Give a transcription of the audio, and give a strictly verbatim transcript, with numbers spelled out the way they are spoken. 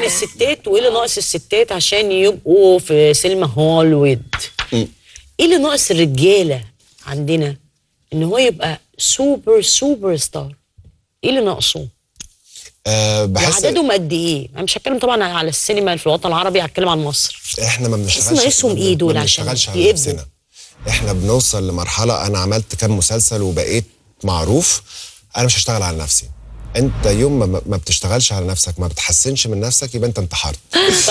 عن الستات وايه اللي ناقص الستات عشان يبقوا في سينما هوليوود. ايه اللي ناقص الرجاله عندنا ان هو يبقى سوبر سوبر ستار؟ ايه اللي ناقصه؟ أه بحس وعددهم قد ايه؟ انا مش هتكلم طبعا على السينما في الوطن العربي، هتكلم عن مصر. احنا ما بنشتغلش، بس ناقصهم ايه دول ما عشان بنشتغلش على نفسنا. احنا بنوصل لمرحله، انا عملت كام مسلسل وبقيت معروف، انا مش هشتغل على نفسي. انت يوم ما ما بتشتغلش على نفسك، ما بتحسنش من نفسك، يبقى انت انتحرت.